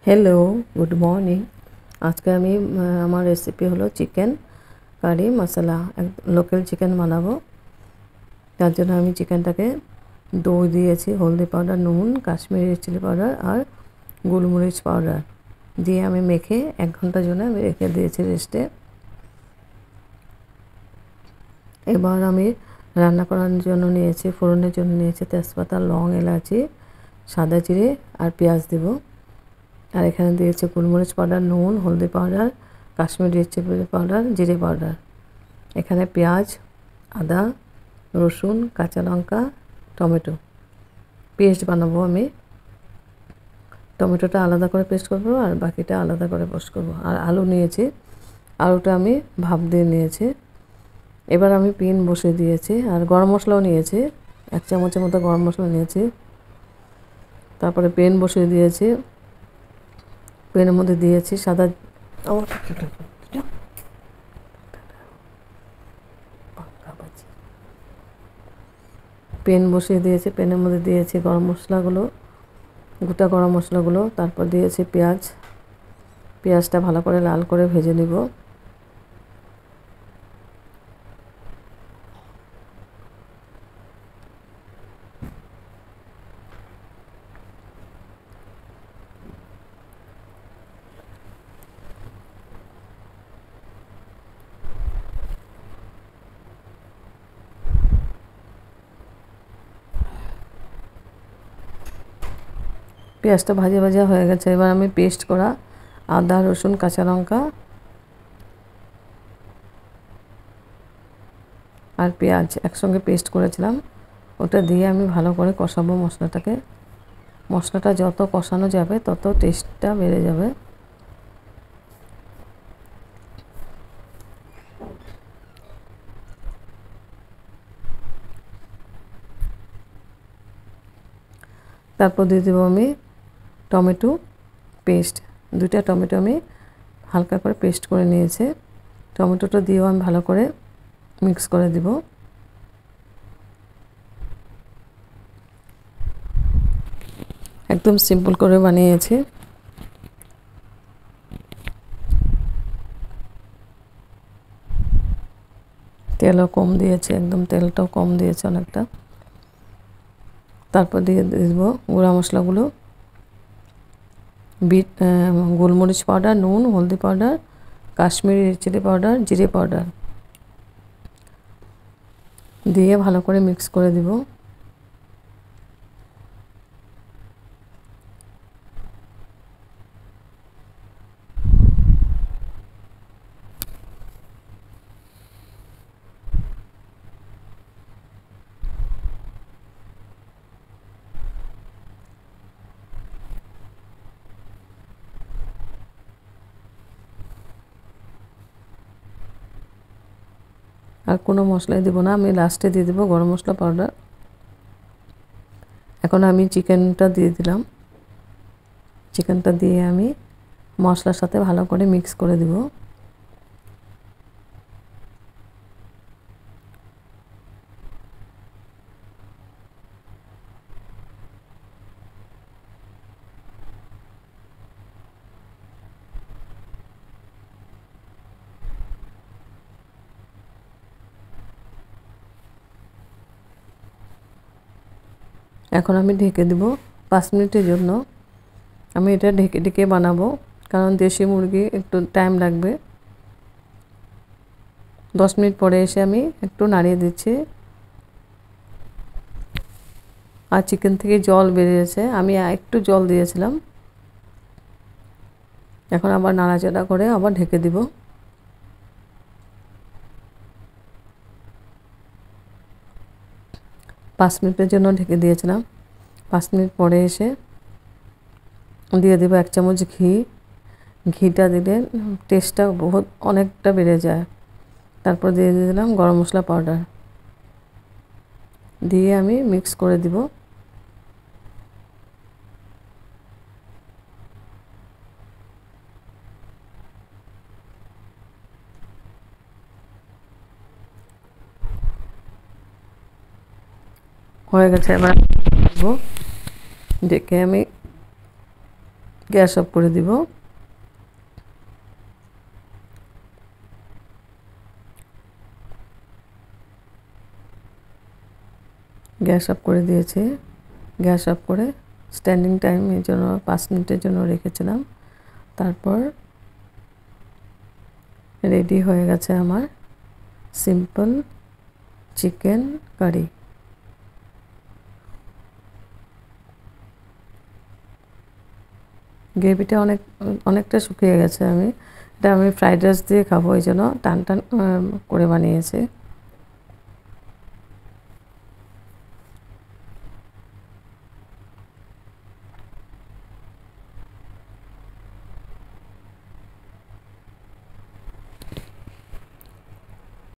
Hello good morning. आज के आमी आमार रेसिपि हलो चिकेन कारि मसाला लोकल चिकेन बानाबो। तार जोन्नो आमी चिकेनटाके दई दिएछि, हल्दी पाउडार, नुन, काश्मीरी चिली पाउडार और गोलमरिच पाउडार दिए आमी मेखे 1 घंटार जोन्नो आमी रेखे दिएछि रेस्टे। एबार आमी रान्ना करार जोन्नो निएछि, फोड़নের जोन्नो निएछि तेजपाता, लং, एलाची, सादा जिरे और पेঁয়াজ देब। और एखाने दिएछि गोलमरिच पाउडार, नुन, हल्दी पाउडार, काश्मीरी चिली पाउडार, जिरे पाउडार। एखाने पेঁয়াজ, आदा, रसुन, काँचा लंका, टमेटो पेस्ट बानाबो। आमी टमेटोटा आलादा करे पेस्ट करब और बाकिटा आलादा करे पेस्ट करब। और आलू निएछि, आलूटा आमी भाप दिए निएछि। एबार आमी पेन बसिए दिएछि और गरम मशलाओ निएछि, 1 चामचेर मतो गरम मशला निएछि। तारपरे पेन बसिए दिएछि, पेনের মধ্যে দিয়েছি সাদা পেন বসিয়ে দিয়েছি, পেনের মধ্যে দিয়েছি গরম মশলাগুলো, গোটা গরম মশলাগুলো। তারপর দিয়েছি পেঁয়াজ, পেঁয়াজটা ভালো করে লাল করে ভেজে নিব। পেঁয়াজটা ভাজা ভাজা হয়ে গেছে। এবার আমি পেস্ট করা আদা, রসুন, কাঁচা লঙ্কা আর পেঁয়াজ একসঙ্গে পেস্ট করেছিলাম, ওটা দিয়ে আমি ভালো করে কষাবো মশলাটাকে। মশলাটা যত কষানো যাবে তত টেস্টটা বেড়ে যাবে। তারপর দিয়ে দেবো আমি টমেটো পেস্ট, 2টা টমেটো আমি হালকা করে পেস্ট করে নিয়েছি। টমেটোটা দিয়েও আমি ভালো করে মিক্স করে দিব। একদম সিম্পল করে বানিয়েছি। তেলও কম দিয়েছি, একদম তেলটাও কম দিয়েছি অনেকটা। তারপর দিয়ে দেব গুঁড়া মশলাগুলো, গোলমরিচ পাউডার, নুন, হলদি পাউডার, কাশ্মীরি চিলি পাউডার, জিরে পাউডার দিয়ে ভালো করে মিক্স করে দিব। আর কোনো মশলাই দেব না, আমি লাস্টে দিয়ে দেব গরম মশলা পাউডার। এখন আমি চিকেনটা দিয়ে দিলাম। চিকেনটা দিয়ে আমি মশলার সাথে ভালো করে মিক্স করে দেব। এখন আমি ঢেকে দেব 5 মিনিটের জন্য। আমি এটা ঢেকে ঢেকে বানাবো, কারণ দেশি মুরগি একটু টাইম লাগবে। 10 মিনিট পরে এসে আমি একটু নাড়িয়ে দিচ্ছি। আর চিকেন থেকে জল বেরিয়েছে, আমি একটু জল দিয়েছিলাম। এখন আবার নাড়াচাড়া করে আবার ঢেকে দিব। পাঁচ মিনিটের জন্য ঢেকে দিয়েছিলাম। 5 মিনিট পরে এসে দিয়ে দেব 1 চামচ ঘি। ঘিটা দিলে টেস্টটা অনেকটা বেড়ে যায়। তারপর দিয়ে দিলাম গরম মশলা পাউডার, দিয়ে আমি মিক্স করে দিব। হয়ে গেছে। এবার দেখে আমি গ্যাস অফ করে দিব। গ্যাস অফ করে দিয়েছি। গ্যাস অফ করে স্ট্যান্ডিং টাইম এর জন্য 5 মিনিটের জন্য রেখেছিলাম। তারপর রেডি হয়ে গেছে আমার সিম্পল চিকেন কারি। গ্রেভিটা অনেকটা শুকিয়ে গেছে। এটা আমি ফ্রাইড রাইস দিয়ে খাবো, এই জন্য টান টান করে বানিয়েছি।